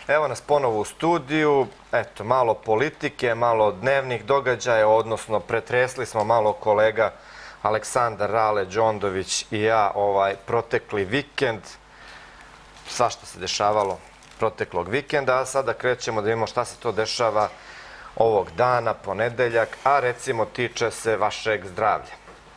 Evo nas ponovo u studiju, eto, malo politike, malo dnevnih događaja, odnosno pretresli smo malo kolega Aleksandar Rale Đondović i ja protekli vikend. Svašta se dešavalo proteklog vikenda, a sada krećemo da vidimo šta se to dešava ovog dana, ponedeljak, a recimo tiče se vašeg zdravlja.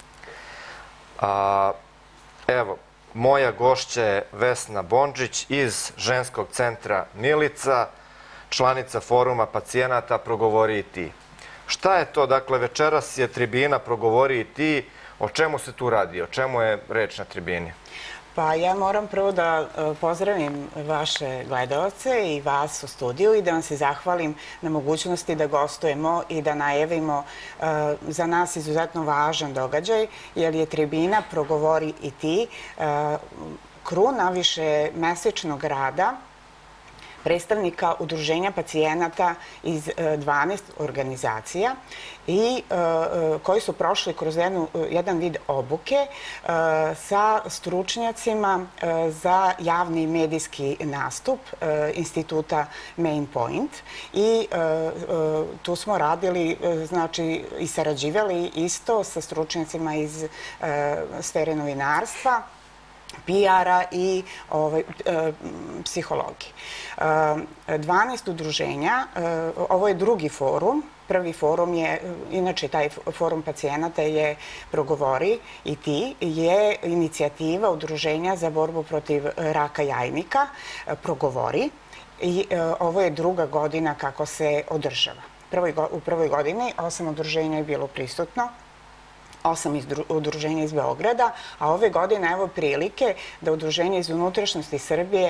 Evo, moja gošća je Vesna Bondžić iz Ženskog centra Milica, članica foruma pacijenata Progovori i ti. Šta je to? Dakle, večeras je tribina Progovori i ti. O čemu se tu radi? O čemu je reč na tribini? Pa ja moram prvo da pozdravim vaše gledalce i vas u studiju i da vam se zahvalim na mogućnosti da gostujemo i da najavimo za nas izuzetno važan događaj, jer je tribina Progovori i ti kruna višemesečnog rada predstavnika udruženja pacijenata iz 12 organizacija i koji su prošli kroz jedan vid obuke sa stručnjacima za javni i medijski nastup instituta Main Point. I tu smo radili, znači, i sarađivali isto sa stručnjacima iz sfere novinarstva, PR-a i psihologije. 12 udruženja, ovo je drugi forum. Prvi forum je, inače taj forum pacijenata je Progovori i ti, je inicijativa Udruženja za borbu protiv raka jajnika, Progovori. I ovo je druga godina kako se održava. U prvoj godini 8 udruženja je bilo prisutno, 8 udruženja iz Beograda, a ove godine evo prilike da udruženja iz unutrašnjosti Srbije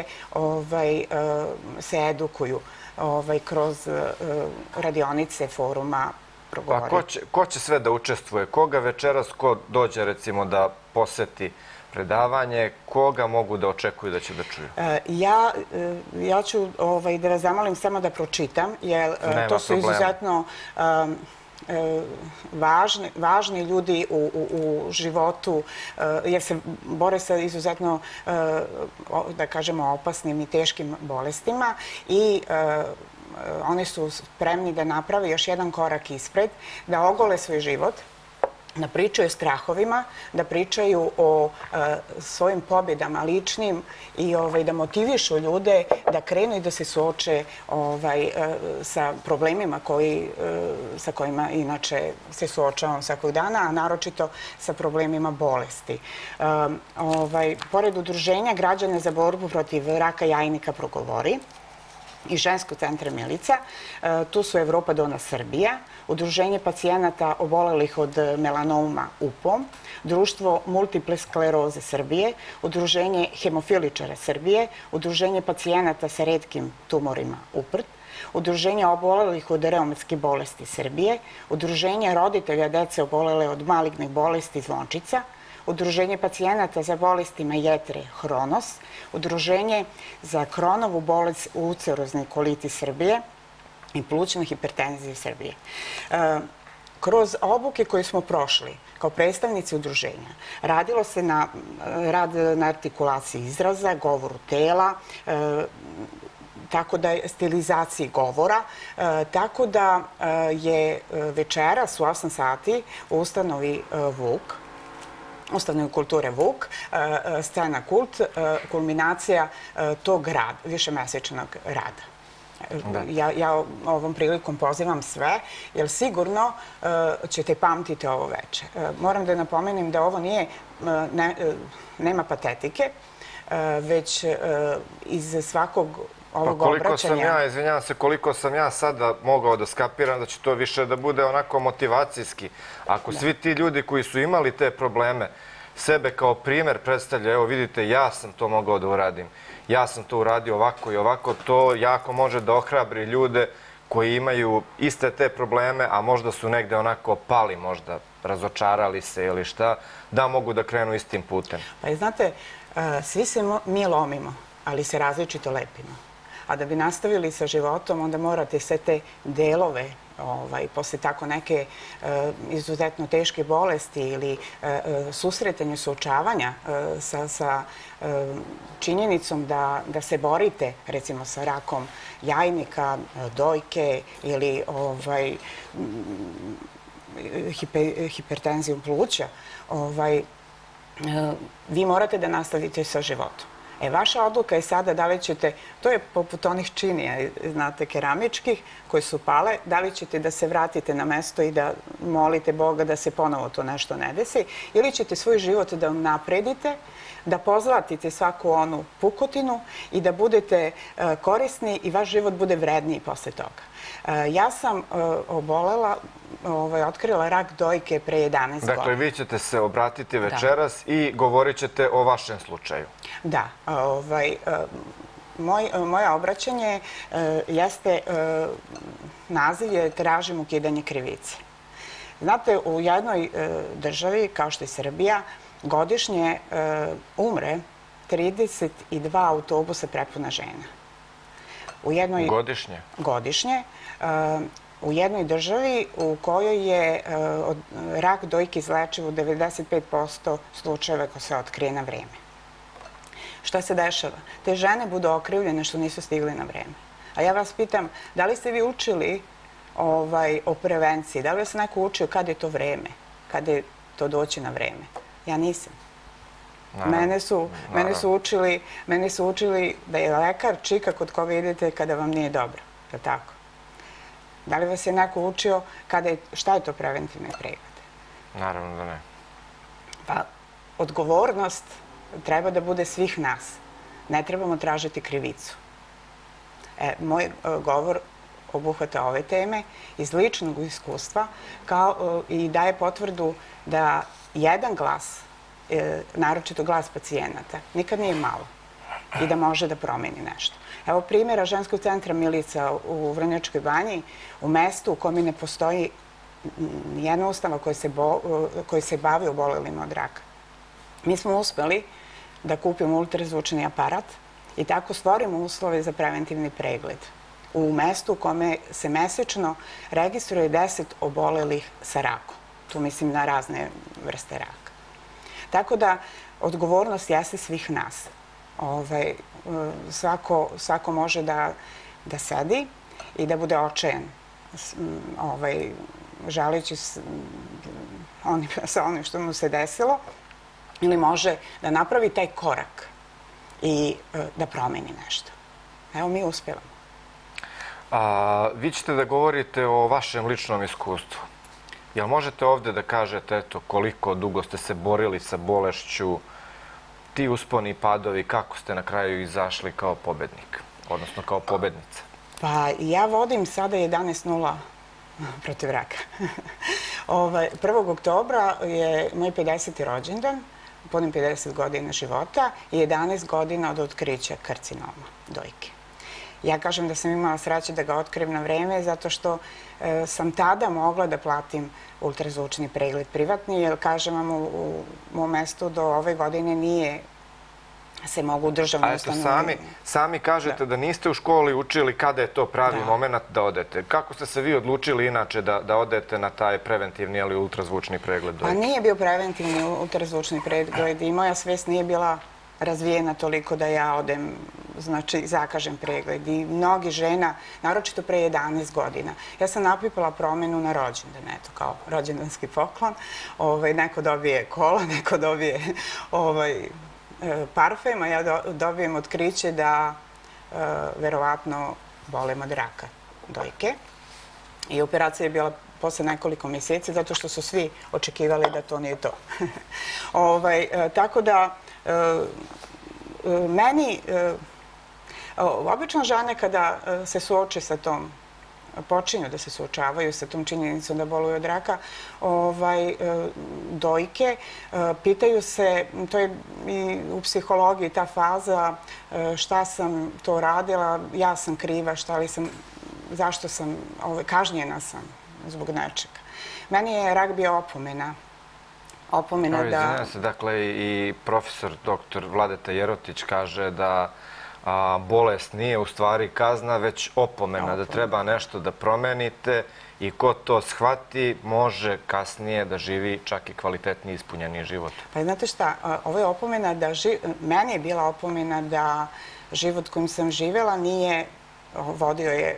se edukuju kroz radionice foruma Progovori. Pa ko će sve da učestvuje? Koga večeras, ko dođe recimo da poseti predavanje, koga mogu da očekuju da će da čuju? Ja ću da vas zamolim samo da pročitam, jer to su izuzetno važni ljudi u životu, jer se bore sa izuzetno, da kažemo, opasnim i teškim bolestima i oni su spremni da naprave još jedan korak ispred, da ogole svoj život, da pričaju o strahovima, da pričaju o svojim pobjedama ličnim i da motivišu ljude da krenu i da se suoče sa problemima sa kojima inače se suočavamo svakog dana, a naročito sa problemima bolesti. Pored Udruženja građana za borbu protiv raka jajnika Progovori i Ženskog centra Milica, tu su Evropa Dona Srbija, Udruženje pacijenata obolelih od melanoma UPOM, Društvo multiple skleroze Srbije, Udruženje hemofiličara Srbije, Udruženje pacijenata sa retkim tumorima UPRT, Udruženje obolelih od reumatskih bolesti Srbije, Udruženje roditelja dece obolele od malignih bolesti Zvončica, Udruženje pacijenata za bolestima jetre Hronos, Udruženje za Kronovu bolest ulcerozni kolitis Srbije i plućnu hipertenziju Srbije. Kroz obuke koje smo prošli kao predstavnici udruženja, radilo se na artikulaciji izraza, govoru tela, tako da je stilizaciji govora, tako da je večeras u 8 sati u ustanovi Vuk, Ustanovi kulture Vuk, scena Kult, kulminacija tog višemesečnog rada. Ja ovom prilikom pozivam sve, jer sigurno ćete pamtiti ovo veče. Moram da napomenem da ovo nema patetike, već iz svakog ovog obraćanja. Izvinjavam se, koliko sam ja sada mogao da skapiram da će to više da bude onako motivacijski. Ako svi ti ljudi koji su imali te probleme sebe kao primer predstavljaju, evo vidite, ja sam to mogao da uradim, ja sam to uradio ovako i ovako, to jako može da ohrabri ljude koji imaju iste te probleme, a možda su negde onako pali, možda razočarali se ili šta, da mogu da krenu istim putem. Pa znate, svi se mi lomimo, ali se različito lepimo. A da bi nastavili sa životom, onda morate sve te delove posle tako neke izuzetno teške bolesti ili susretanje, suočavanja sa činjenicom da se borite, recimo, sa rakom jajnika, dojke ili hipertenzijom pluća, vi morate da nastavite sa životom. Vaša odluka je sada da li ćete, to je poput onih činija, znate, keramičkih, koje su pale, da li ćete da se vratite na mesto i da molite Boga da se ponovo to nešto ne desi, ili ćete svoj život da napredite, da pozlatite svaku onu pukotinu i da budete korisni i vaš život bude vredniji posle toga. Ja sam obolela, otkrila rak dojke pre 11 godina. Dakle, vi ćete se obratiti večeras i govorit ćete o vašem slučaju. Da. Moje obraćanje jeste, naziv je Tražim ukidanje krivice. Znate, u jednoj državi, kao što je Srbija, godišnje umre 32 autobusa prepuna žena. Godišnje? Godišnje. U jednoj državi u kojoj je rak dojke izlečiv u 95% slučajeva ko se otkrije na vreme. Šta se dešava? Te žene budu okrivljene što nisu stigli na vreme. A ja vas pitam, da li ste vi učili o prevenciji? Da li vas neko učio kada je to vreme? Kada je to doći na vreme? Ja nisam. Mene su učili da je lekar čika kod koga idete kada vam nije dobro. Je li tako? Da li vas je neko učio šta je to preventivni pregled? Naravno da ne. Pa, odgovornost treba da bude svih nas. Ne trebamo tražiti krivicu. Moj govor obuhvata ove teme iz ličnog iskustva i daje potvrdu da jedan glas, naročito glas pacijenata, nikad nije malo i da može da promeni nešto. Evo primjera ženskog centra Milica u Vrnjačkoj Banji, u mestu u kome ne postoji jedna ustanova koja se bavi obolelima od raka. Mi smo uspeli da kupimo ultrazvučni aparat i tako stvorimo uslove za preventivni pregled u mestu u kome se mesečno registruje 10 obolelih sa rakom. Tu mislim na razne vrste raka. Tako da odgovornost jeste svih nas. Svako može da sedi i da bude očajan, želeći sa onim što mu se desilo, ili može da napravi taj korak i da promeni nešto. Evo, mi uspevamo. Vi ćete da govorite o vašem ličnom iskustvu. Jel možete ovde da kažete koliko dugo ste se borili sa bolešću, ti usponi i padovi, kako ste na kraju izašli kao pobednik, odnosno kao pobednica? Pa ja vodim sada 11-0 protiv raka. 1. oktobra je moj 50. rođendan, punim 50 godina života i 11 godina od otkrića karcinoma dojke. Ja kažem da sam imala sreće da ga otkrijem na vreme zato što sam tada mogla da platim ultrazvučni pregled privatni, jer kažem vam u mom mestu do ove godine nije se mogu u državnoj ustanovi. Sami kažete da niste u školi učili kada je to pravi moment da odete. Kako ste se vi odlučili inače da odete na taj preventivni ili ultrazvučni pregled dojke? Pa nije bio preventivni ultrazvučni pregled i moja svest nije bila razvijena toliko da ja odem, znači zakažem pregled. I mnogi žena, naročito pre 11 godina, ja sam napipala promenu na rođendan, eto, kao rođendanski poklon. Neko dobije kola, neko dobije parfem, a ja dobijem otkriće da verovatno bolem od raka dojke. I operacija je bila posle nekoliko mjeseci, zato što su svi očekivali da to nije to. Tako da, meni, obično žene kada se suoče sa tom, počinju da se suočavaju sa tom činjenicom da boluju od raka dojke, pitaju se, to je i u psihologiji ta faza, šta sam to radila, ja sam kriva, zašto sam, kažnjena sam zbog nečega. Meni je rak bio opomena. Izvinjam se, dakle i profesor dr. Vladeta Jerotić kaže da bolest nije u stvari kazna, već opomena da treba nešto da promenite i ko to shvati može kasnije da živi čak i kvalitetni ispunjeni život. Pa znate šta, ovo je opomena da meni je bila opomena da život kojim sam živjela nije, vodio je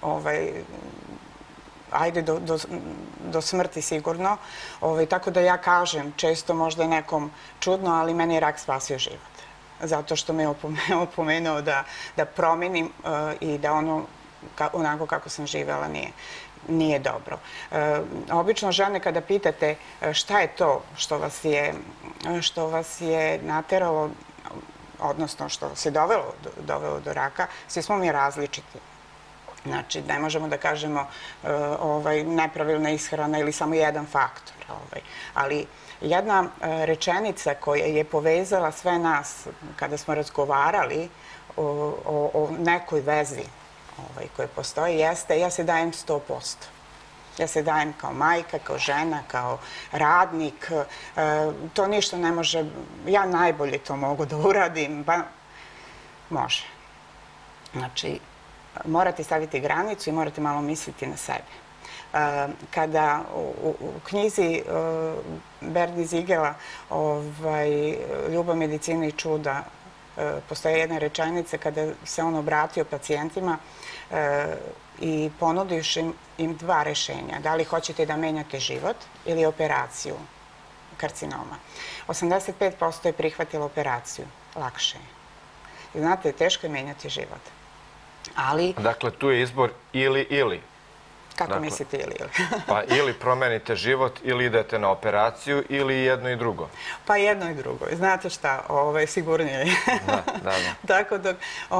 ajde do smrti sigurno, tako da ja kažem, često možda je nekom čudno, ali meni je rak spasio život. Zato što me je opomenuo da promenim i da ono onako kako sam živjela nije dobro. Obično žene kada pitate šta je to što vas je nateralo, odnosno što se dovelo do raka, svi smo mi različiti. Znači, ne možemo da kažemo nepravilna ishrana ili samo jedan faktor. Ali jedna rečenica koja je povezala sve nas kada smo razgovarali o nekoj vezi koja postoji jeste ja se dajem 100%. Ja se dajem kao majka, kao žena, kao radnik. To ništa ne može, ja najbolje to mogu da uradim, pa može. Znači, morate staviti granicu i morate malo misliti na sebe. Kada u knjizi Bernie Ziegela Ljubav, medicina i čuda postoje jedna rečenica kada se on obratio pacijentima i ponudiš im dva rešenja. Da li hoćete da menjate život ili operaciju karcinoma. 85% je prihvatilo operaciju. Lakše je. Znate, teško je menjati život. Ali... Dakle, tu je izbor ili. Kako mislite ili? Pa ili promenite život ili idete na operaciju ili jedno i drugo. Pa jedno i drugo. Znate šta, sigurnije je. Da. Tako da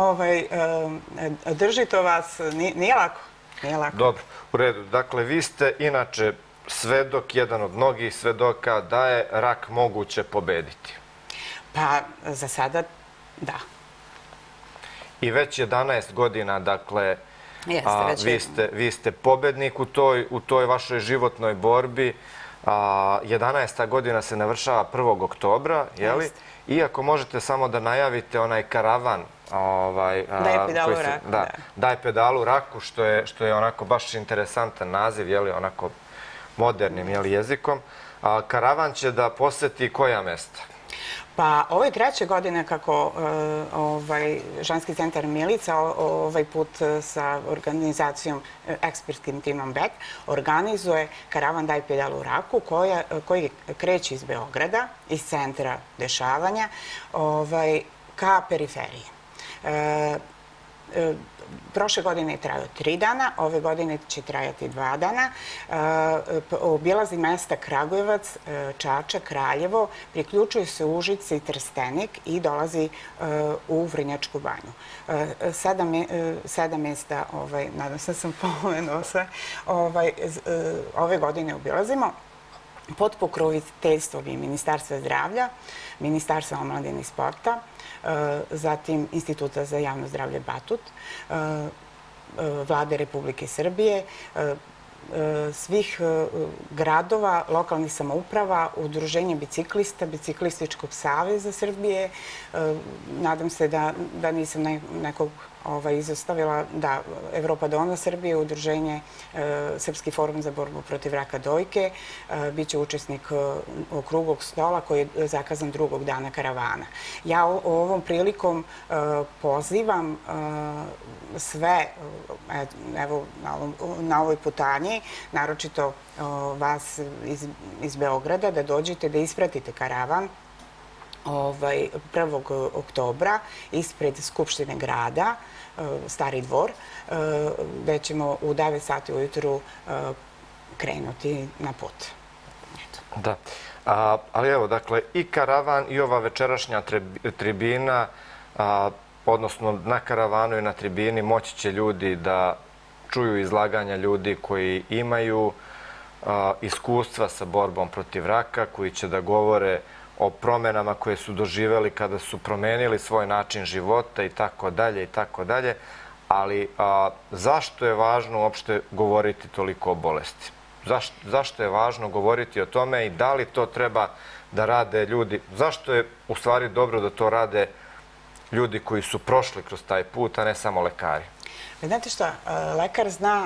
drži to vas, nije lako. Dobro, u redu. Dakle, vi ste inače svedok, jedan od mnogih svedoka da je rak moguće pobediti. Pa za sada da. I već 11 godina, dakle, vi ste pobednik u toj vašoj životnoj borbi. 11. godina se navršava 1. oktobra, je li? Iako možete samo da najavite onaj karavan. Daj pedalu raku. Daj pedalu raku, što je onako baš interesantan naziv, je li, onako modernim jezikom. Karavan će da poseti koja mesta? Pa ovo je 3. godine kako ženski centar Milica, ovaj put sa organizacijom, ekspertskim timom BET, organizuje karavan Daj pedalu raku koji kreće iz Beograda, iz centra dešavanja, ka periferiji. Prošle godine je trajao 3 dana, ove godine će trajati 2 dana. Obilazi mesta Kragujevac, Čačak, Kraljevo, priključuje se Užice i Trstenik i dolazi u Vrnjačku banju. 7 mesta, nadam se da sam pomenuo sve, ove godine obilazimo pod pokroviteljstvom i Ministarstva zdravlja, Ministarstva omladine i sporta, zatim Instituta za javno zdravlje Batut, Vlade Republike Srbije, svih gradova, lokalnih samouprava, Udruženja biciklista, Biciklističkog saveza Srbije. Nadam se da nisam nekog izostavila, da Evropa Dona Srbije, Udruženje Srpski forum za borbu protiv raka dojke, bit će učesnik okruglog stola koji je zakazan 2. dana karavana. Ja ovom prilikom pozivam sve, evo na ovoj putanji, naročito vas iz Beograda, da dođete da ispratite karavan 1. oktobra ispred Skupštine grada, Stari dvor, gde ćemo u 9 sati ujutru krenuti na put. Da. Ali evo, dakle, i karavan i ova večerašnja tribina, odnosno na karavanu i na tribini moći će ljudi da čuju izlaganja ljudi koji imaju iskustva sa borbom protiv raka, koji će da govore o promenama koje su doživjeli kada su promenili svoj način života i tako dalje i tako dalje. Ali zašto je važno uopšte govoriti toliko o bolesti? Zašto je važno govoriti o tome i da li to treba da rade ljudi? Zašto je u stvari dobro da to rade ljudi koji su prošli kroz taj put, a ne samo lekari? Znate šta, lekar zna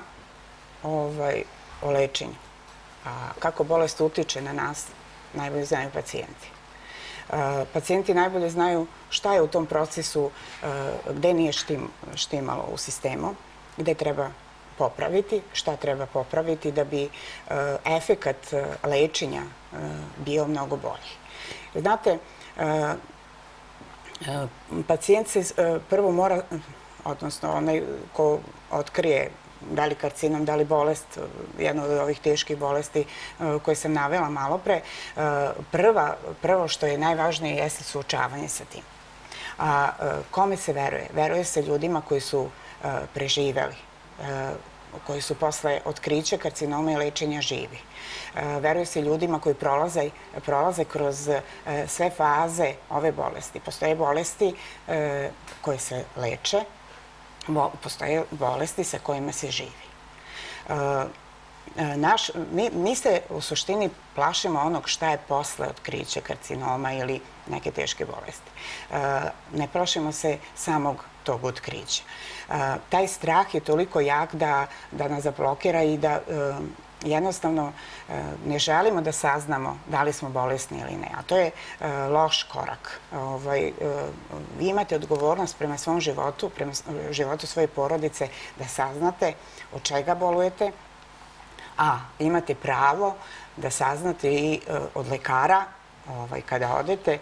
o lečenju. A kako bolest utiče na nas, najbolje znaju pacijenti. Pacijenti najbolje znaju šta je u tom procesu, gde nije štimalo u sistemu, gde treba popraviti, šta treba popraviti da bi efekat lečenja bio mnogo bolji. Znate, pacijent se prvo mora, odnosno onaj ko otkrije da li karcinom, da li bolest, jedna od ovih teških bolesti koje sam navela malo pre, prvo što je najvažnije jeste suočavanje sa tim. A kome se veruje? Veruje se ljudima koji su preživeli, koji su posle otkrića karcinoma i lečenja živi. Veruje se ljudima koji prolaze kroz sve faze ove bolesti. Postoje bolesti koje se leče, postoje bolesti sa kojima se živi. Mi se u suštini plašimo onog šta je posle otkrića karcinoma ili neke teške bolesti. Ne plašimo se samog tog otkrića. Taj strah je toliko jak da nas zablokira i da jednostavno ne želimo da saznamo da li smo bolesni ili ne. A to je loš korak. Vi imate odgovornost prema svom životu, prema životu svoje porodice, da saznate od čega bolujete, a imate pravo da saznate i od lekara kada odete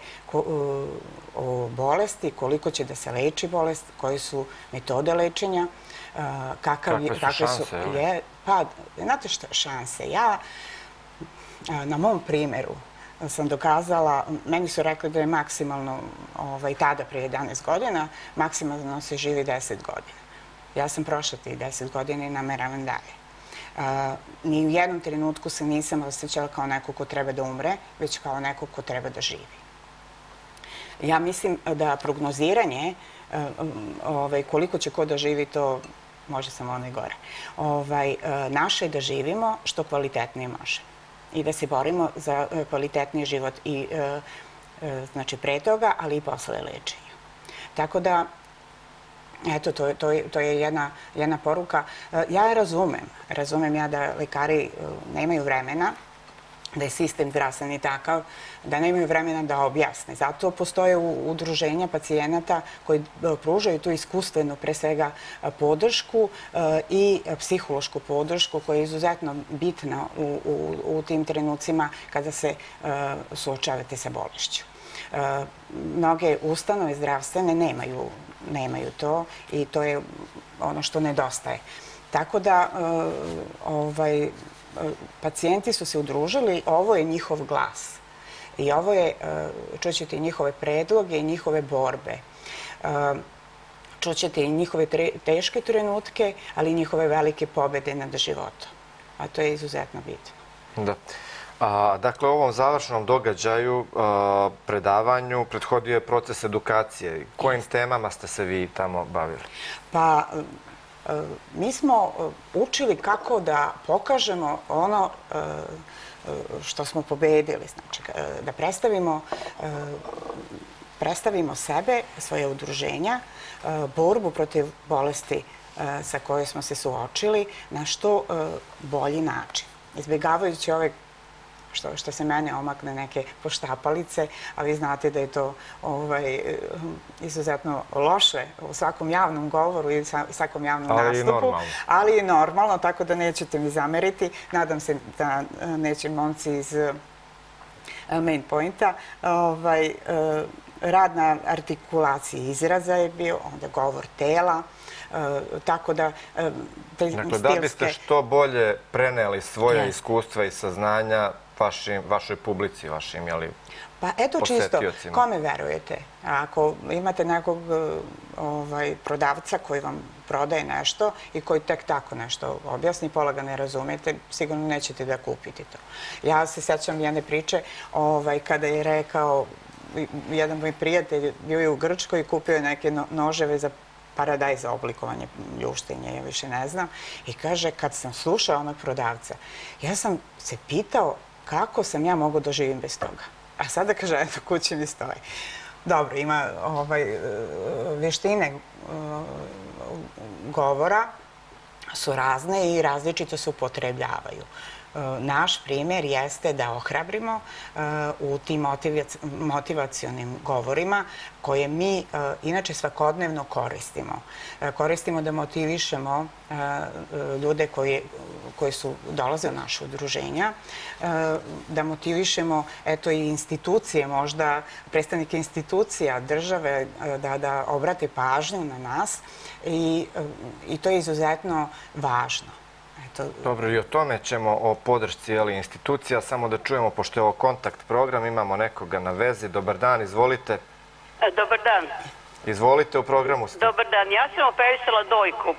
o bolesti, koliko će da se leči bolest, koje su metode lečenja, kakve su šanse? Pa, znate što je šanse? Ja, na mom primeru, sam dokazala, meni su rekli da je maksimalno, tada prije 11 godina, maksimalno se živi 10 godina. Ja sam prošla tih 10 godina i nameravam dalje. Ni u jednom trenutku se nisam osjećala kao neko ko treba da umre, već kao neko ko treba da živi. Ja mislim da prognoziranje koliko će ko da živi, to može samo ono i gore. Naše je da živimo što kvalitetnije možemo i da se borimo za kvalitetniji život i znači pre toga, ali i posle lečenja. Tako da, eto, to je jedna poruka. Ja je razumem ja da lekari nemaju vremena, da je sistem zdravstveni takav, da nemaju vremena da objasne. Zato postoje udruženja pacijenata koji pružaju tu iskustvenu, pre svega, podršku i psihološku podršku koja je izuzetno bitna u tim trenucima kada se suočavate sa bolešću. Mnoge ustanove zdravstvene nemaju to i to je ono što nedostaje. Tako da pacijenti su se udružili, ovo je njihov glas i ovo je, čućete i njihove predloge i njihove borbe. Čućete i njihove teške trenutke, ali i njihove velike pobede nad životom. A to je izuzetno bitno. Da. Dakle, u ovom završnom događaju, predavanju, prethodio je proces edukacije. Kojim temama ste se vi tamo bavili? Pa, mi smo učili kako da pokažemo ono što smo pobedili. Znači, da predstavimo sebe, svoje udruženja, borbu protiv bolesti sa kojoj smo se suočili na što bolji način. Izbjegavajući ove što se mene omakne neke poštapalice, a vi znate da je to izuzetno loše u svakom javnom govoru i svakom javnom nastupu. Ali i normalno, tako da nećete mi zameriti. Nadam se da neće momci iz Main Pointa. Rad na artikulaciji izraza je bio, onda govor tela, tako da te stilske... Dakle, da biste što bolje preneli svoje iskustva i saznanja vašoj publici, vašim, jeli, posetiocima? Pa eto čisto, kome verujete? Ako imate nekog prodavca koji vam prodaje nešto i koji tek tako nešto objasni, pola ga ne razumete, sigurno nećete da kupite to. Ja se sećam jedne priče kada je rekao, jedan moj prijatelj bio je u Grčkoj i kupio je neke noževe za paradajz, za oblikovanje ljuštenja, ja više ne znam. I kaže, kad sam slušao onog prodavca, ja sam se pitao kako sam ja mogao da živim bez toga. A sada kaže, eto, kući mi stoji. Dobro, ima veštine govora su razne i različito se upotrebljavaju. Naš primjer jeste da ohrabrimo u tim motivacionim govorima koje mi inače svakodnevno koristimo. Koristimo da motivišemo ljude koji su dolaze u naše udruženja, da motivišemo eto i institucije, možda predstavnike institucija države da obrate pažnju na nas i to je izuzetno važno. Dobro, i o tome ćemo, o podršci institucija, samo da čujemo, pošto je ovo kontakt program, imamo nekoga na vezi. Dobar dan, izvolite. Dobar dan. Izvolite, u programu ste. Dobar dan, ja sam operisala dojku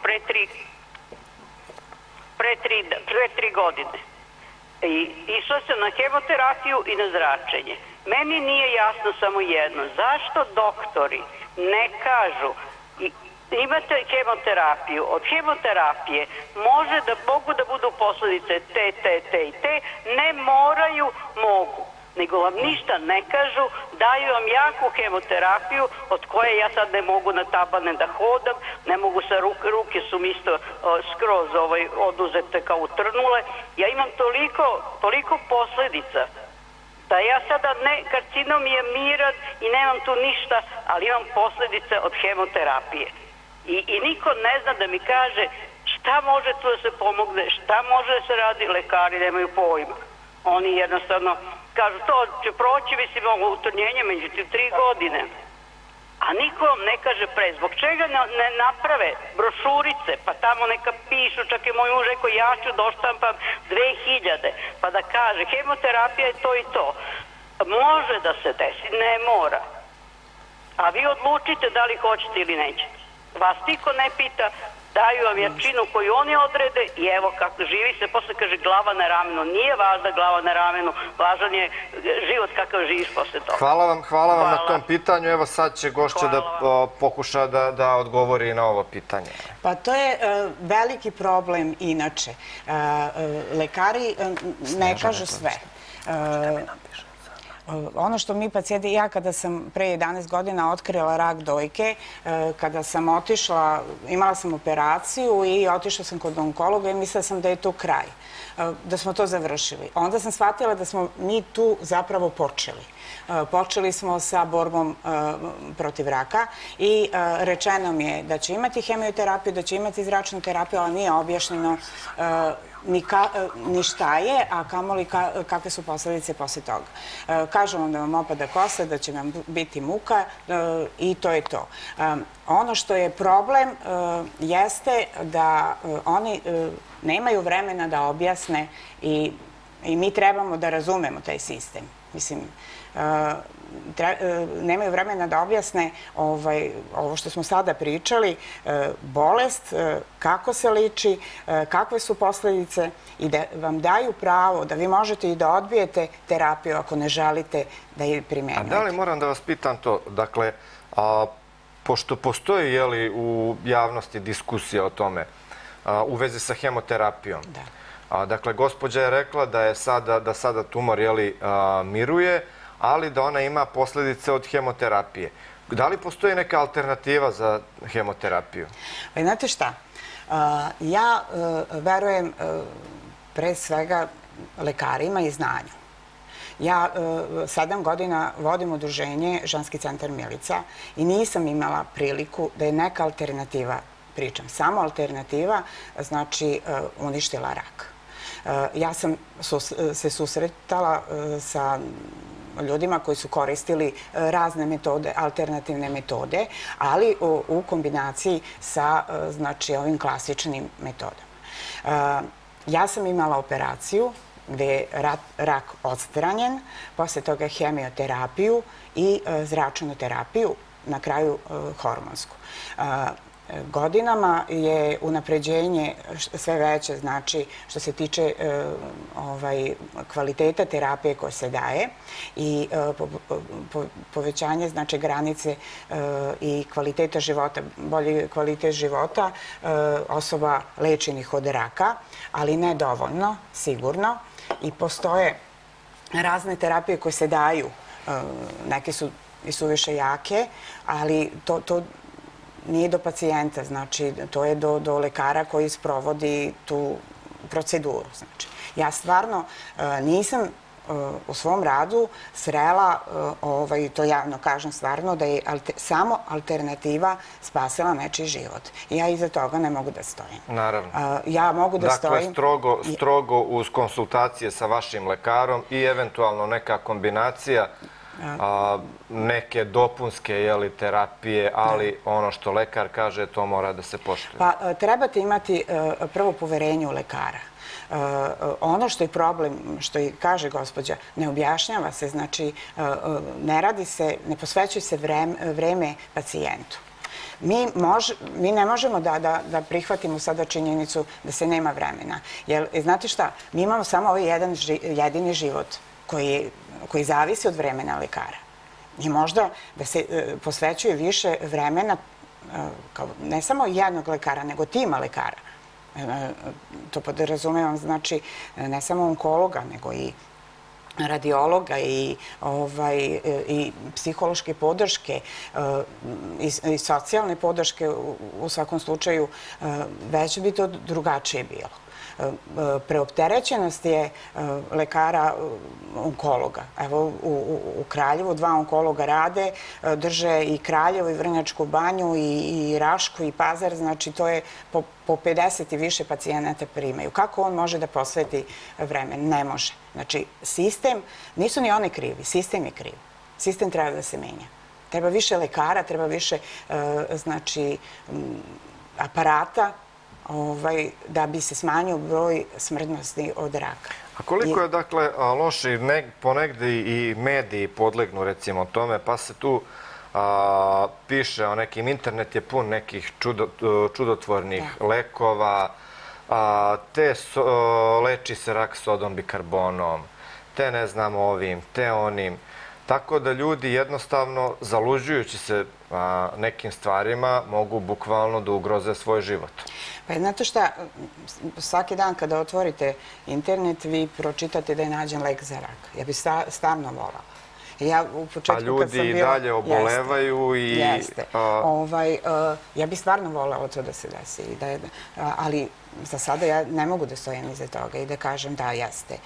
pre tri godine. I išla sam na hemoterapiju i na zračenje. Meni nije jasno samo jedno, zašto doktori ne kažu imate hemoterapiju, od hemoterapije mogu da budu posledice te, ne moraju, mogu. Nego vam ništa ne kažu, daju vam jaku hemoterapiju od koje ja sad ne mogu na tabane da hodam, ne mogu sa ruke su mi isto skroz oduzete kao utrnule. Ja imam toliko posledica da ja sada karcinom je miran i nemam tu ništa, ali imam posledice od hemoterapije. I niko ne zna da mi kaže šta može tu da se pomogne, šta može da se radi, lekari nemaju pojma. Oni jednostavno kažu to će proći, mislim, ovo utrnjenje međutim 3 godine. A niko vam ne kaže pre. Zbog čega ne naprave brošurice, pa tamo neka pišu, čak je moj muž rekao ja ću doštampam 2000, pa da kaže hemoterapija je to i to. Može da se desi, ne mora. A vi odlučite da li hoćete ili nećete. Vas niko ne pita, daju vam jačinu koju oni odrede i evo kako živi se, posle kaže glava na ramenu. Nije važna glava na ramenu, važan je život kakav živiš posle toga. Hvala vam na tom pitanju. Evo sad će gošća da pokuša da odgovori na ovo pitanje. Pa to je veliki problem inače. Lekari ne kažu sve. Ono što mi pacijenti, ja kada sam pre 11 godina otkrila rak dojke, kada sam otišla, imala sam operaciju i otišla sam kod onkologa i mislila sam da je to kraj, da smo to završili. Onda sam shvatila da smo mi tu zapravo počeli. Počeli smo sa borbom protiv raka i rečeno mi je da će imati hemioterapiju, da će imati zračnu terapiju, ali nije objašnjeno ni šta je, a kamoli kakve su posledice posle toga. Kažu vam da vam opada kosa, da će vam biti muka i to je to. Ono što je problem jeste da oni nemaju vremena da objasne i mi trebamo da razumemo taj sistem. Mislim, nemaju vremena da objasne ovo što smo sada pričali, bolest, kako se liči, kakve su posledice i da vam daju pravo da vi možete i da odbijete terapiju ako ne želite da je primenjujete. A da li moram da vas pitam to, dakle, pošto postoji u javnosti diskusija o tome u vezi sa hemoterapijom, dakle, gospođa je rekla da sada tumor miruje, ali da ona ima posledice od hemoterapije. Da li postoji neka alternativa za hemoterapiju? Znate šta, ja verujem pre svega lekarima i znanju. Ja 7 godina vodim udruženje Ženski centar Milica i nisam imala priliku da je neka alternativa, pričam, samo alternativa, znači uništila rak. Ja sam se susretala sa ljudima koji su koristili razne metode, alternativne metode, ali u kombinaciji sa ovim klasičnim metodama. Ja sam imala operaciju gde je rak odstranjen, posle toga hemioterapiju i zračnu terapiju, na kraju hormonsku. Godinama je unapređenje sve veće, znači što se tiče kvaliteta terapije koja se daje i povećanje znači granice i kvaliteta života, bolji kvalitet života osoba lečenih od raka, ali ne dovoljno, sigurno. I postoje razne terapije koje se daju, neke su i suviše jake, ali to nije do pacijenta, znači to je do lekara koji sprovodi tu proceduru. Znači, ja stvarno nisam u svom radu srela, to javno kažem stvarno, da je samo alternativa spasila nečiji život. I ja iza toga ne mogu da stojim. Naravno. Ja mogu da stojim... Dakle, strogo uz konsultacije sa vašim lekarom i eventualno neka kombinacija neke dopunske terapije, ali ono što lekar kaže, to mora da se poštuje. Pa trebate imati prvo poverenje u lekara. Ono što je problem, što i kaže gospođa, ne objašnjava se, znači ne radi se, ne posvećuje se vreme pacijentu. Mi ne možemo da prihvatimo sada činjenicu da se nema vremena. Jer, znate šta, mi imamo samo ovaj jedini život koji zavisi od vremena lekara. I možda da se posvećuje više vremena, ne samo jednog lekara, nego tima lekara. To podrazumevam, znači, ne samo onkologa, nego i radiologa i psihološke podrške i socijalne podrške, u svakom slučaju, već bi to drugačije bilo. Preopterećenost je lekara onkologa. Evo, u Kraljevu 2 onkologa rade, drže i Kraljevo, i Vrnjačku Banju, i Rašku, i Pazar, znači to je po 50 i više pacijenata primaju. Kako on može da posveti vremen? Ne može. Znači, sistem, nisu ni oni krivi, sistem je kriv. Sistem treba da se menja. Treba više lekara, treba više, znači, aparata, da bi se smanjio broj smrtnosti od raka. A koliko je, dakle, loše, ponegde i mediji podlegnu, recimo, tome, pa se tu piše o nekim, internet je pun nekih čudotvornih lekova, te leči se rak sodom bikarbonom, te ne znam ovim, te onim. Tako da ljudi jednostavno, zaluđujući se nekim stvarima, mogu bukvalno da ugroze svoj život. Pa znate šta, svaki dan kada otvorite internet, vi pročitate da je nađen lek za rak. Ja bih stvarno volala. A ljudi i dalje obolevaju i... Jeste. Ja bih stvarno volala to da se desi. Ali za sada ja ne mogu da stojim iza toga i da kažem da, jeste.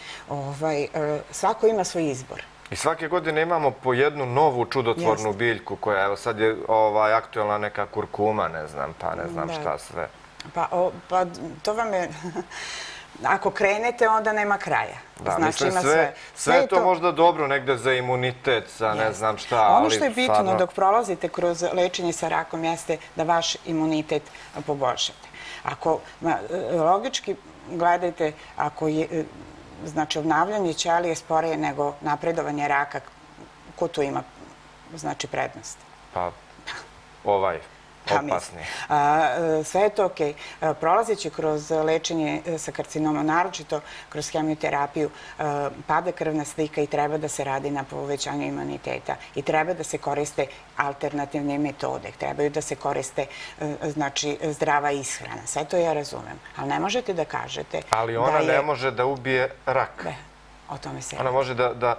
Svako ima svoj izbor. I svake godine imamo po jednu novu čudotvornu biljku koja, evo sad je aktuelna neka kurkuma, ne znam, pa ne znam šta sve. Pa to vam je... Ako krenete, onda nema kraja. Da, mislim, sve je to možda dobro negde za imunitet, za ne znam šta, ali... Ono što je bitno dok prolazite kroz lečenje sa rakom jeste da vaš imunitet poboljšate. Ako, logički, gledajte, ako je, znači, obnavljanje ćelije sporije nego napredovanje raka, ko tu ima, znači, prednost? Pa, opasni. Sve je to okej. Prolazeći kroz lečenje sa karcinomom, naročito kroz hemioterapiju, pada krvna slika i treba da se radi na povećanju imuniteta i treba da se koriste alternativne metode, trebaju da se koriste, znači, zdrava ishrana. Sve to ja razumem. Ali ne možete da kažete... Ali ona ne može da ubije rak. O tome se... Ona može da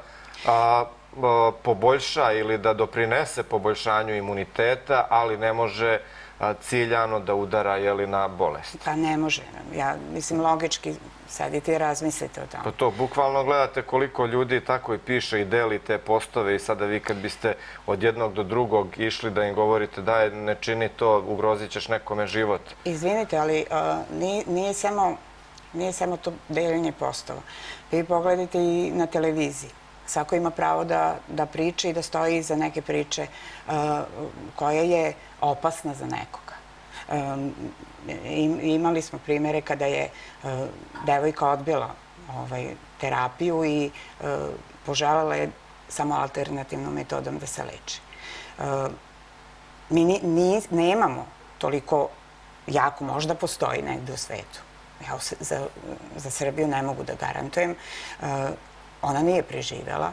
poboljša ili da doprinese poboljšanju imuniteta, ali ne može ciljano da udara na bolest. Pa ne može. Ja mislim, logički sedite i razmislite o tome. Pa to, bukvalno gledate koliko ljudi tako i piše i deli te postove i sada vi kad biste od jednog do drugog išli da im govorite daj, ne čini to, ugrozit ćeš nekome život. Izvinite, ali nije samo to deljenje postova. Vi pogledajte i na televiziji. Svako ima pravo da priča i da stoji iza neke priče koja je opasna za nekoga. Imali smo primere kada je devojka odbila terapiju i poželjela je samo alternativnom metodom da se leči. Mi nemamo toliko jako, možda postoji negde u svetu. Ja za Srbiju ne mogu da garantujem. Ona nije preživela,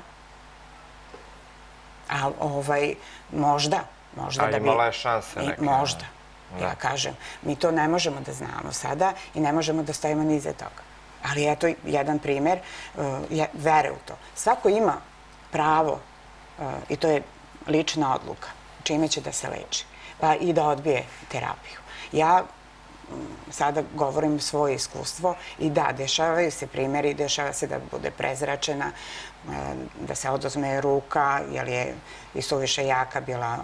ali možda da bi... A imala je šanse neke. Možda, ja kažem. Mi to ne možemo da znamo sada i ne možemo da stojimo ni iza toga. Ali eto jedan primer vere u to. Svako ima pravo, i to je lična odluka čime će da se leči, pa i da odbije terapiju. Ja sada govorim svoje iskustvo i da, dešavaju se primjeri, dešava se da bude prezračena, da se oduzme ruka, jer je i suviše jaka bila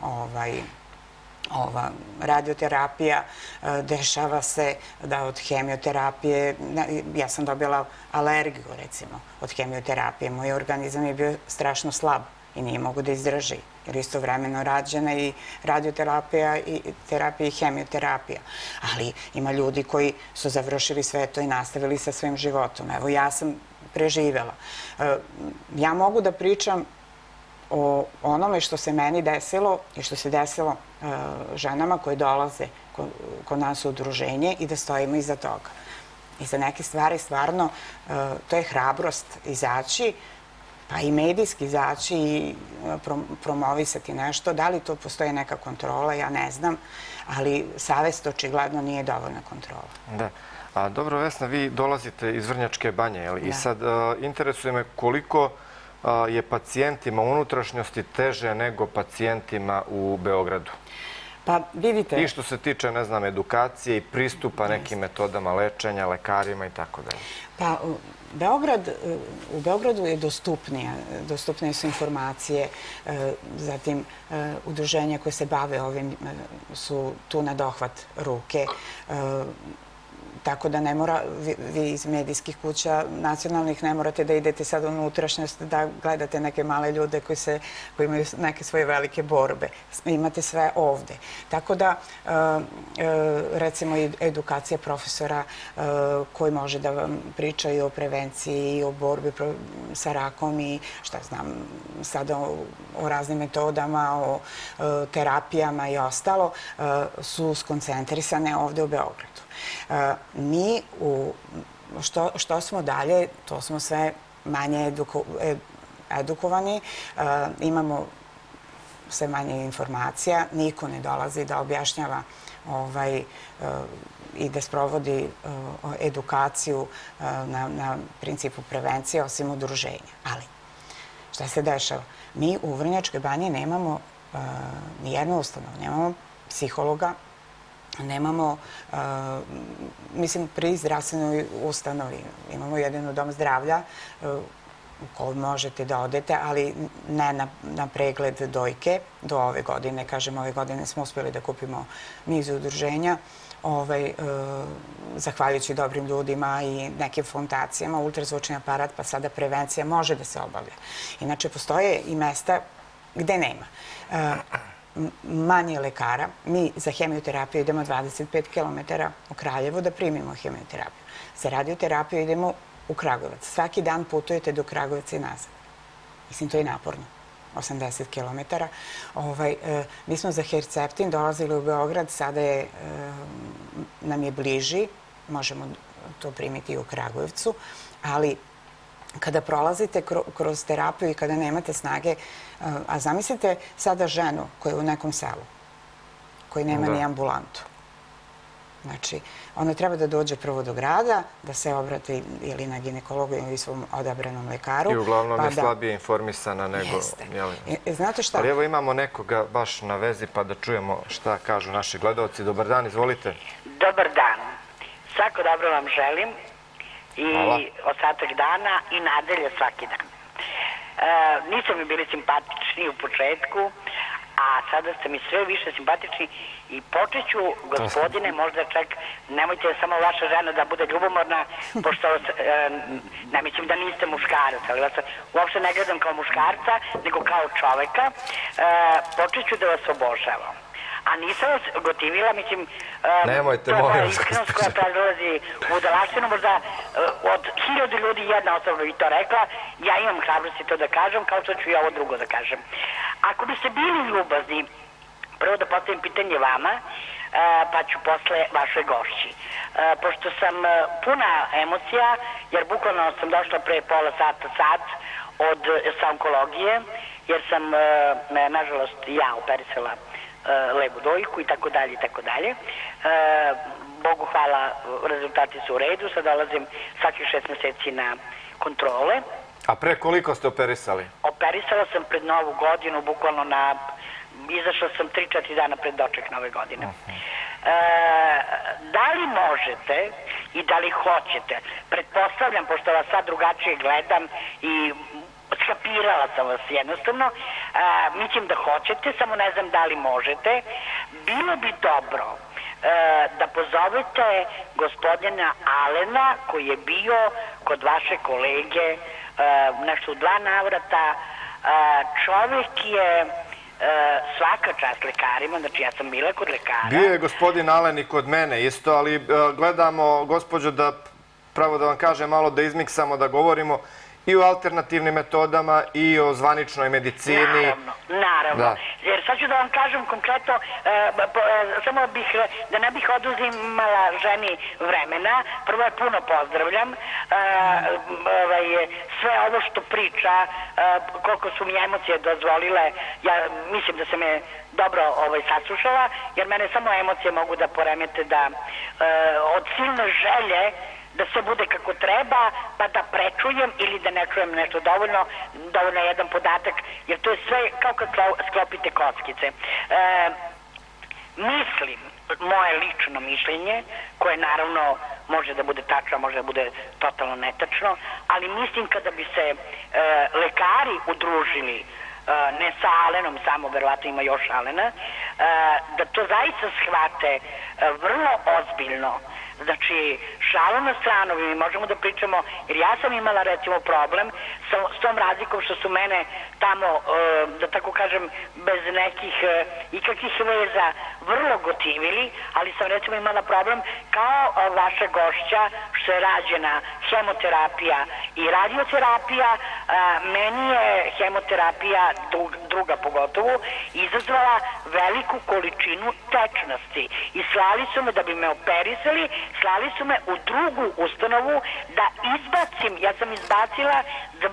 ova radioterapija, dešava se da od hemioterapije, ja sam dobila alergiju recimo od hemioterapije, moj organizam je bio strašno slab i nije mogu da izdrži, jer istovremeno rađena i radioterapija i terapija i hemioterapija. Ali ima ljudi koji su završili sve to i nastavili sa svojim životom. Evo, ja sam preživela. Ja mogu da pričam o onome što se meni desilo i što se desilo ženama koje dolaze kod nas u udruženje i da stojimo iza toga. I za neke stvari stvarno to je hrabrost izaći, pa i medijski izaći i promovisati nešto. Da li to postoji neka kontrola, ja ne znam, ali savest očigledno nije dovoljna kontrola. Da. A dobro, Vesna, vi dolazite iz Vrnjačke Banje, i sad interesuje me koliko je pacijentima unutrašnjosti teže nego pacijentima u Beogradu? Pa vidite... I što se tiče, ne znam, edukacije i pristupa nekim metodama lečenja, lekarima i tako dalje. Pa u Beogradu je dostupnije su informacije, zatim udruženja koje se bave ovim su tu na dohvat ruke, tako da ne mora, vi iz medijskih kuća nacionalnih ne morate da idete sad u unutrašnjost, da gledate neke male ljude koji imaju neke svoje velike borbe. Imate sve ovde. Tako da, recimo, edukacija profesora koji može da vam priča i o prevenciji i o borbi sa rakom i šta znam, sada o raznim metodama, o terapijama i ostalo, su skoncentrisane ovde u Beogradu. Mi, što smo dalje, to smo sve manje edukovani, imamo sve manje informacija, niko ne dolazi da objašnjava i da sprovodi edukaciju na principu prevencije, osim udruženja. Ali, šta se dešava? Mi u Vrnjačkoj Banji nemamo nijednu ustanovu, nemamo psihologa, nemamo, mislim, pri zdravstvenoj ustanovi imamo jedinu dom zdravlja u koju možete da odete, ali ne na pregled dojke do ove godine. Kažem, ove godine smo uspjeli da kupimo niz udruženja, zahvaljujući dobrim ljudima i nekim fondacijama, ultrazvučni aparat, pa sada prevencija može da se obavlja. Inače, postoje i mesta gde nema. Manje lekara. Mi za hemioterapiju idemo 25 km u Kraljevo da primimo hemioterapiju. Za radioterapiju idemo u Kragujevac. Svaki dan putujete do Kragujevca i nazad. Mislim, to je naporno. 80 km. Mi smo za Herceptin dolazili u Beograd, sada nam je bliži, možemo to primiti i u Kragujevcu, ali kada prolazite kroz terapiju i kada nemate snage, a zamislite sada ženu koja je u nekom selu, koji nema ni ambulantu. Znači, ona treba da dođe prvo do grada, da se obrati ili na ginekologu ili svom odabranom lekaru. I uglavnom je slabije informisana nego... Znate šta? Ali evo imamo nekoga baš na vezi pa da čujemo šta kažu naši gledalci. Dobar dan, izvolite. Dobar dan. Svako dobro vam želim i ostatak dana i nadelje svaki dan. Nisu mi bili simpatični u početku, a sada ste mi sve više simpatični i počet ću, gospodine, možda čak nemojte samo vaša žena da bude ljubomorna, pošto ne mislim da niste muškarac, ali vas uopšte ne gledam kao muškarca, nego kao čoveka, počet ću da vas obožavam. A nisam vas gotivila, mislim, to je iskrenost koja prelazi u budalaštinu, možda od 1000 ljudi jedna osoba bi to rekla, ja imam hrabrosti to da kažem, kao što ću i ovo drugo da kažem. Ako biste bili ljubazni, prvo da postavim pitanje vama, pa ću posle vašoj gošći. Pošto sam puna emocija, jer bukvalno sam došla pre pola sata, sat sa onkologije, jer sam, nažalost, ja operisala levu dojku i tako dalje i tako dalje. Bogu hvala, rezultati su u redu, sad dolazim svakih 6 meseci na kontrole. A pre koliko ste operisali? Operisala sam pred Novu godinu, bukvalno na izašla sam 3-4 dana pred doček Nove godine. Da li možete i da li hoćete, pretpostavljam, pošto vas sad drugačije gledam i skapirala sam vas jednostavno, mislim da hoćete, samo ne znam da li možete, bilo bi dobro da pozovete gospodina Alena koji je bio kod vaše kolege nešto u 2 navrata. Čovjek je svaka čast lekarima, znači ja sam bila kod lekara. Bio je gospodin Alen i kod mene isto, ali gledamo, gospođo, da pravo da vam kažem malo da izmiksamo, da govorimo i o alternativnim metodama i o zvaničnoj medicini. Naravno. Jer sad ću da vam kažem konkretno, samo bih, da ne bih oduzimala ženi vremena, prvo je puno pozdravljam, sve ovo što priča, koliko su mi emocije dozvolile, ja mislim da se me dobro saslušala, jer mene samo emocije mogu da poremete da od silne želje da sve bude kako treba, pa da prečujem ili da ne čujem nešto dovoljno, dovoljno je jedan podatak, jer to je sve kao kad sklopite kockice. Mislim, moje lično mišljenje, koje naravno može da bude tačno, može da bude totalno netačno, ali mislim kada bi se lekari udružili, ne sa Alenom samo, verovatno ima još Alena, da to zaista shvate vrlo ozbiljno. Znači, šalu na stranu, mi možemo da pričamo, jer ja sam imala recimo problem s tom razlikom što su mene tamo, da tako kažem, bez nekih ikakvih veza vrlo gotivili, ali sam recimo imala problem kao vaša gošća što je rađena hemoterapija i radioterapija. Meni je hemoterapija, druga pogotovo, izazvala veliku količinu tečnosti i slali su me da bi me operisali, slali su me u drugu ustanovu da izbacim, ja sam izbacila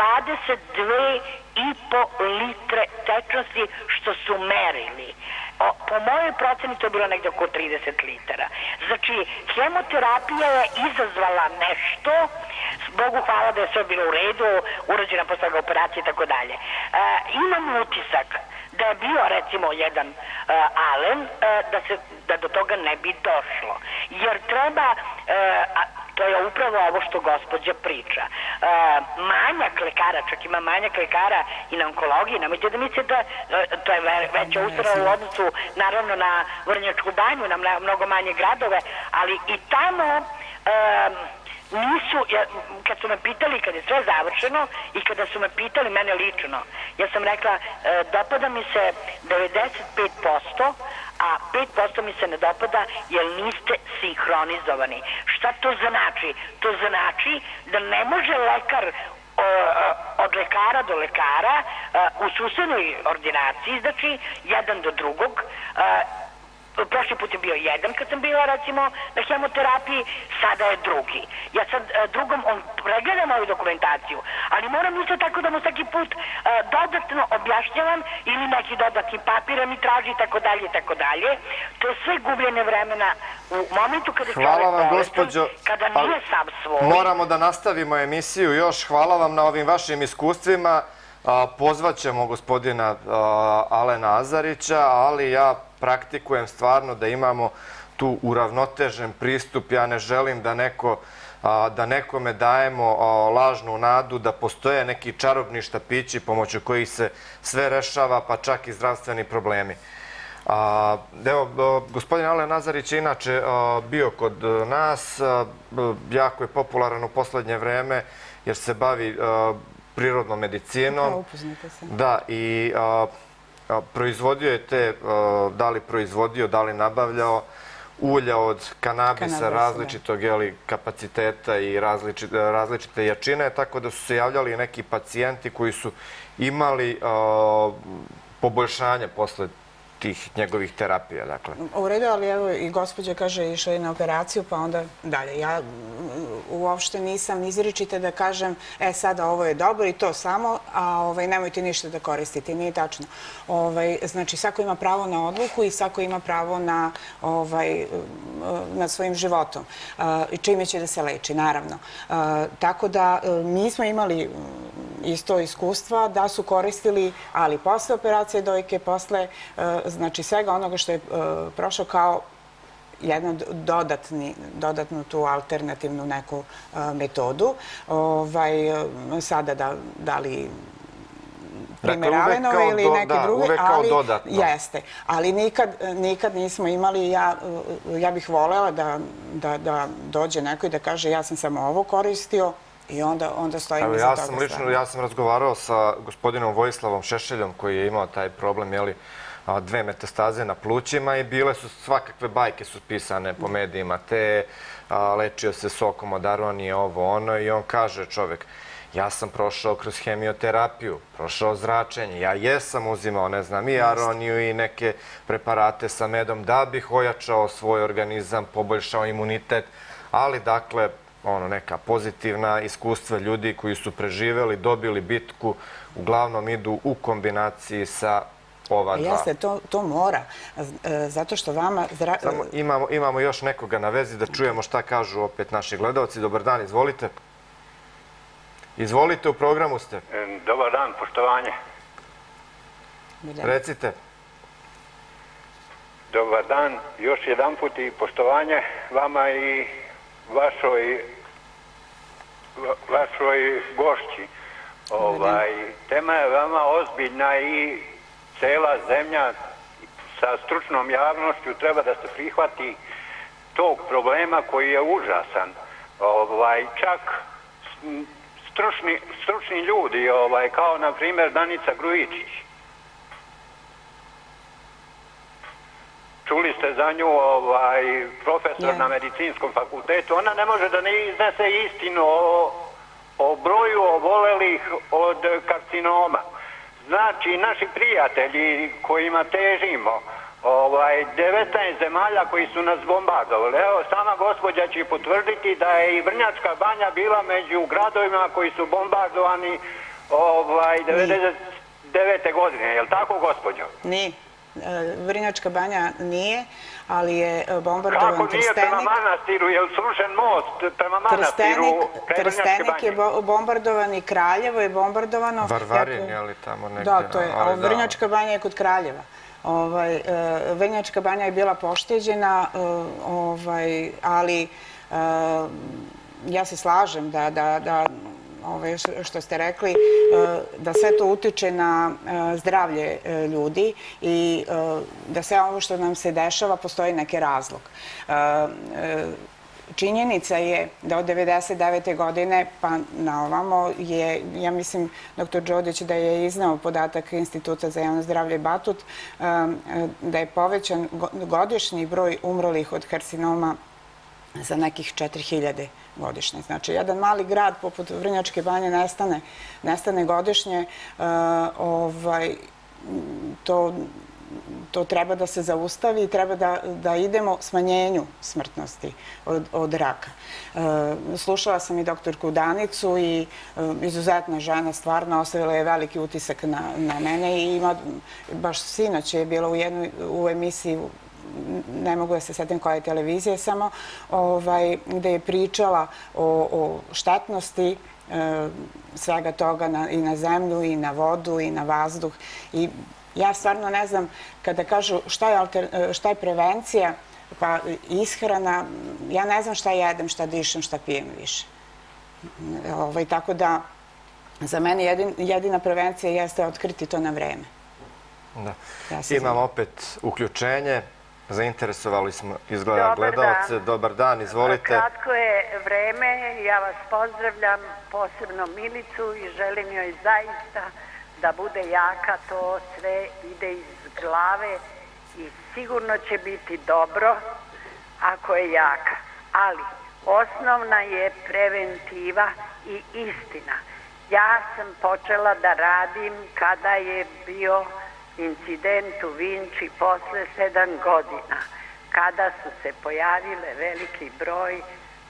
22,5 litre tečnosti što su merili. Po mojoj proceni to je bilo negdje oko 30 litara. Znači, hemoterapija je izazvala nešto, Bogu hvala da je sve bilo u redu, urađena posle toga operacija i tako dalje. Imam utisak da je bio recimo jedan Alen, da do toga ne bi došlo. Jer treba, to je upravo ovo što gospođa priča, manjak lekara, čak ima manjak lekara i na onkologiji, nemojte da mislite da to je veća ustanova u odnosu naravno na Vrnjačku banju, na mnogo manje gradove, ali i tamo nisu, kad su me pitali, kad je sve završeno i kada su me pitali mene lično, ja sam rekla dopada mi se 95%, a 5% mi se ne dopada jer niste sinhronizovani. Šta to znači? To znači da ne može lekar od lekara do lekara u susednoj ordinaciji, znači jedan do drugog. Prošli put je bio jedan kad sam bila recimo na hemoterapiji, sada je drugi. Ja sad drugom, on pregleda moju dokumentaciju, ali moram isto tako da mu svaki put dodatno objašnjavam ili neki dodatni papir mi traži i tako dalje i tako dalje. To je sve gubljenje vremena u momentu kada je čovjek bolestan, kada nije sam svoj. Moramo da nastavimo emisiju još. Hvala vam na ovim vašim iskustvima. Pozvaćemo gospodina Alena Azarića, ali ja praktikujem stvarno da imamo tu uravnotežen pristup. Ja ne želim da nekome dajemo lažnu nadu da postoje neki čarobni štapići pomoću kojih se sve rešava, pa čak i zdravstveni problemi. Evo, gospodin Alen Azarić je inače bio kod nas, jako je popularan u poslednje vreme jer se bavi prirodnom medicinom. Upoznate se. Da, i proizvodio je da li proizvodio, da li nabavljao ulja od kanabisa različitog kapaciteta i različite jačine, tako da su se javljali neki pacijenti koji su imali poboljšanje posle tih njegovih terapija. U redu, ali evo i gospođa kaže išla je na operaciju, pa onda dalje. Ja uopšte nisam izričita da kažem sada ovo je dobro i to samo, a nemojte ništa da koristite. Nije tačno. Znači, svako ima pravo na odluku i svako ima pravo nad svojim životom. I čime će da se leči, naravno. Tako da mi smo imali isto iskustva da su koristili, ali posle operacije dojke, posle znači svega onoga što je prošao kao jednu dodatnu tu alternativnu neku metodu. Sada da li primjer Alenove ili neke druge, ali jeste. Ali nikad nismo imali, ja bih voljela da dođe neko i da kaže ja sam samo ovo koristio i onda stojim iza toga. Ja sam razgovarao sa gospodinom Vojislavom Šešeljom koji je imao taj problem, 2 metastaze na plućima i bile su svakakve bajke su pisane po medijima, te lečio se sokom od aronije, ovo ono, i on kaže čovek, ja sam prošao kroz hemioterapiju, prošao zračenje, ja jesam uzimao, ne znam, i aroniju i neke preparate sa medom da bih ojačao svoj organizam, poboljšao imunitet, ali dakle, neka pozitivna iskustva ljudi koji su preživeli, dobili bitku, uglavnom idu u kombinaciji sa ova dva. Jeste, to mora, zato što vama... Imamo još nekoga na vezi da čujemo šta kažu opet naši gledalci. Dobar dan, izvolite. Izvolite, u programu ste. Dobar dan, poštovanje. Recite. Dobar dan, još jedan put i poštovanje vama i vašoj gošći. Tema je veoma ozbiljna i cela zemlja sa stručnom javnošću treba da se prihvati tog problema koji je užasan. Čak stručni ljudi, kao na primjer Danica Grujičić. Čuli ste za nju, profesor na medicinskom fakultetu. Ona ne može da ne iznese istinu o broju obolelih od karcinoma. Znači, naši prijatelji kojima težimo, 19 zemalja koji su nas bombardovali. Evo, sama gospođa će potvrditi da je i Vrnjačka Banja bila među gradovima koji su bombardovani 99. godine. Je li tako, gospođo? Nije. Vrnjačka Banja nije, ali je bombardovan Trstenik. Kako nije prema manastiru? Je li srušen most prema manastiru? Trstenik je bombardovan i Kraljevo je bombardovano. Varvarin, je li tamo negdje? Da, to je. Vrnjačka Banja je kod Kraljeva. Vrnjačka Banja je bila pošteđena, ali ja se slažem da što ste rekli, da sve to utiče na zdravlje ljudi i da sve ovo što nam se dešava postoji neki razlog. Činjenica je da od 1999. godine pa na ovamo je, ja mislim, dr. Đodić da je iznao podatak Instituta za javno zdravlje Batut, da je povećan godišnji broj umrlih od karcinoma za nekih 4000 godišnje. Znači, jedan mali grad poput Vrnjačke Banje nestane godišnje, to treba da se zaustavi i treba da idemo smanjenju smrtnosti od raka. Slušala sam i doktorku Danicu i izuzetna žena, stvarno ostavila je veliki utisak na mene i baš sinoć je bila u emisiji, ne mogu da se setim koja je televizija samo, gde je pričala o štetnosti svega toga i na zemlju, i na vodu, i na vazduh. I ja stvarno ne znam, kada kažu šta je prevencija, pa ishrana, ja ne znam šta jedem, šta dišem, šta pijem više. Tako da, za mene jedina prevencija jeste otkriti to na vreme. Imam opet uključenje. Zainteresovali smo izgleda gledalce. Dobar dan, izvolite. Kratko je vreme, ja vas pozdravljam, posebno Milicu i želim joj zaista da bude jaka, to sve ide iz glave i sigurno će biti dobro ako je jaka. Ali osnovna je preventiva i istina. Ja sam počela da radim kada je bio incident u Vinči posle 7 godina, kada su se pojavile veliki broj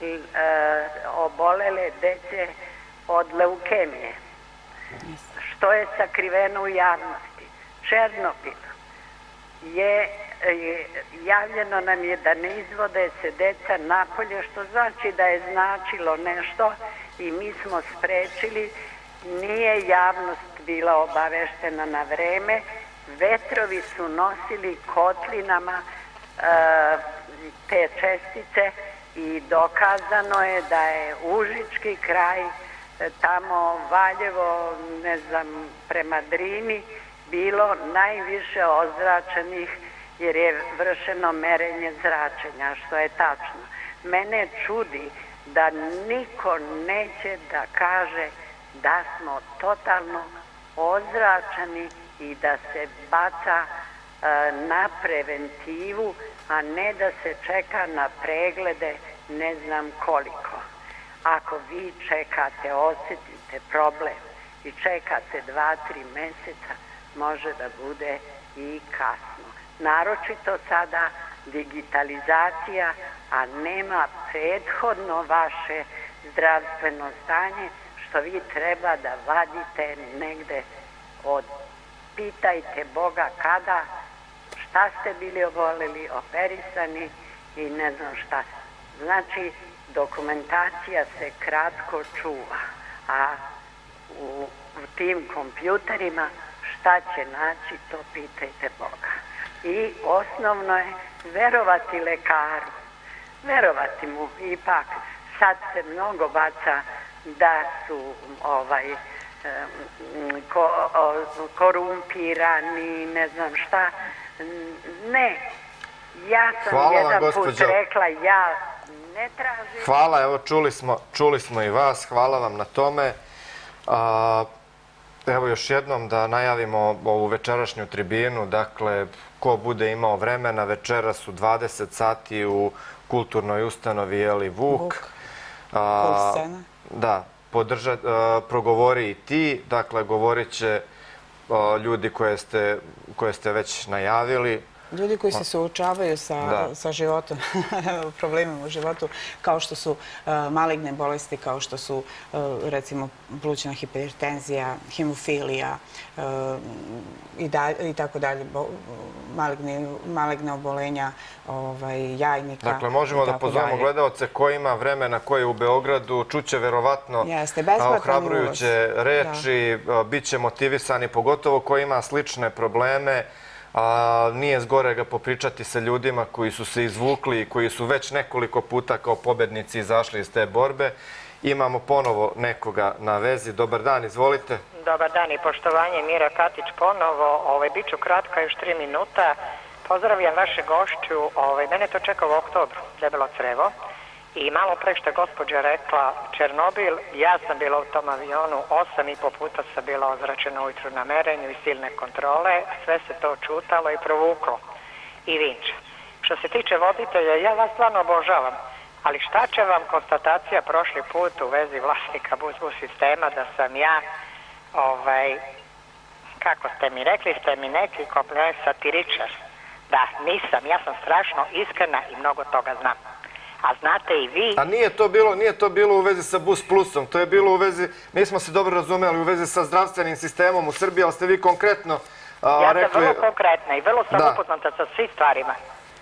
obolele dece od leukemije. Što je sakriveno u javnosti? Černobil je, javljeno nam je da ne izvode se deca napolje, što znači da je značilo nešto i mi smo sprečili nije javnost bila obaveštena na vreme, vetrovi su nosili kotlinama te čestice i dokazano je da je Užički kraj, tamo Valjevo, ne znam, prema Drini, bilo najviše ozračenih jer je vršeno merenje zračenja, što je tačno. Mene čudi da niko neće da kaže da smo totalno ozračeni i da se baca na preventivu, a ne da se čeka na preglede ne znam koliko. Ako vi čekate, osjetite problem i čekate 2-3 meseca, može da bude i kasno. Naročito sada digitalizacija, a nema prethodno vaše zdravstveno stanje, što vi treba da vadite negde od pitajte Boga kada, šta ste bili oboleli, operisani i ne znam šta. Znači, dokumentacija se kratko čuva, a u tim kompjuterima šta će naći, to pitajte Boga. I osnovno je verovati lekaru, verovati mu. Ipak sad se mnogo baca da su korumpirani, ne znam šta. Ne, ja sam jedan put rekla, ja ne tražim. Hvala, evo čuli smo i vas, hvala vam na tome. Evo još jednom da najavimo ovu večerašnju tribinu, dakle, ko bude imao vremena, večeras u 20 sati u kulturnoj ustanovi Vuk. Da, progovori i ti, dakle, govorit će ljudi koje ste već najavili. Ljudi koji se suočavaju sa životom, problemima u životu, kao što su maligne bolesti, kao što su, recimo, plućna hipertenzija, hemofilija i tako dalje, maligne obolenja jajnika. Dakle, možemo da pozovemo gledalce ko ima vremena, ko je u Beogradu, čuće verovatno ohrabrujuće reči, bit će motivisani, pogotovo ko ima slične probleme. Nije zgore ga popričati sa ljudima koji su se izvukli i koji su već nekoliko puta kao pobednici izašli iz te borbe. Imamo ponovo nekoga na vezi. Dobar dan, izvolite. Dobar dan i poštovanje, Mira Katić ponovo. Biću kratka, još 3 minuta. Pozdravljam vaše gošću. Mene to čeka u oktobru, debelo crevo. I malo pre što je gospođa rekla Černobil, ja sam bila u tom avionu, 8,5 puta sam bila ozračena ujutru na merenju i silne kontrole, sve se to čutalo i provuklo i vinče. Što se tiče voditelja, ja vas stvarno obožavam, ali šta će vam konstatacija prošli put u vezi vlasnika bus sistema da sam ja, kako ste mi rekli, ste mi neki komplet satiričar. Da, nisam, ja sam strašno iskrena i mnogo toga znam. A znate i vi... A nije to bilo u vezi sa Bus Plusom, to je bilo u vezi, nismo se dobro razumeli, u vezi sa zdravstvenim sistemom u Srbiji, ali ste vi konkretno rekli... Ja sam vrlo konkretna i vrlo sam upoznata sa svim stvarima.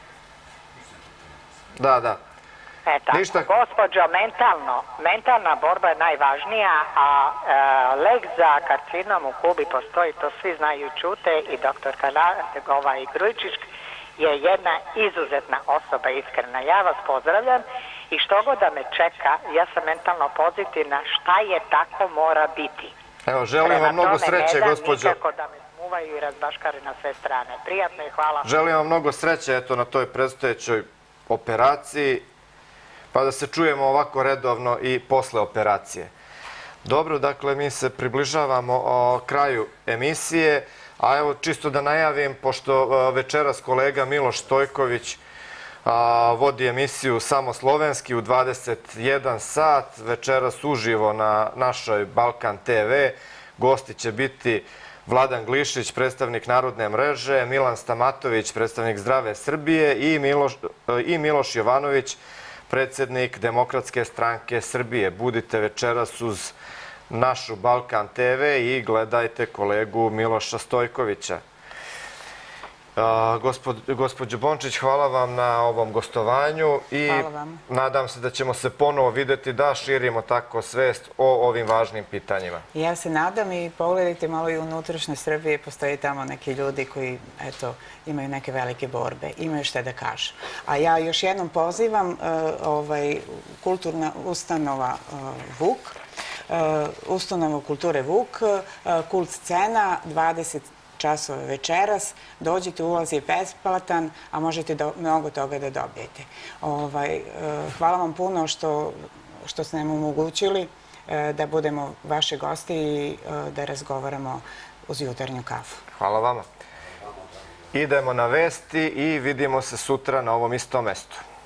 Da. Gospođo, mentalna borba je najvažnija, a lek za karcinom u Kubi postoji, to svi znaju i čute, i doktor Grujičić je jedna izuzetna osoba, iskrena. Ja vas pozdravljam i što god da me čeka, ja sam mentalno pozitivna, šta je tako mora biti. Evo, želim vam mnogo sreće, gospođo. Nikako da me smuvaju i razbaškari na sve strane. Prijatno i hvala. Želim vam mnogo sreće, eto, na toj predstojećoj operaciji, pa da se čujemo ovako redovno i posle operacije. Dobro, dakle, mi se približavamo kraju emisije. A evo, čisto da najavim, pošto večeras kolega Miloš Stojković vodi emisiju Samo slovenski u 21 sat, večeras uživo na našoj Balkan TV. Gosti će biti Vladan Glišić, predstavnik Narodne mreže, Milan Stamatović, predstavnik Zdrave Srbije i Miloš Jovanović, predsednik Demokratske stranke Srbije. Budite večeras uz našu Balkan TV i gledajte kolegu Miloša Stojkovića. Gospođo Bončić, hvala vam na ovom gostovanju i nadam se da ćemo se ponovo videti da širimo tako svest o ovim važnim pitanjima. Ja se nadam i pogledajte malo i unutrašnje Srbije, postoji tamo neki ljudi koji, eto, imaju neke velike borbe, imaju šta da kažu. A ja još jednom pozivam kulturna ustanova Vuk, Ustanova kulture Vuk, Kult scena, 20 časova večeras, dođite, ulaz je besplatan, a možete mnogo toga da dobijete. Hvala vam puno što ste nam omogućili da budemo vaše gosti i da razgovaramo uz jutarnju kafu. Hvala vama. Idemo na vesti i vidimo se sutra na ovom istom mestu.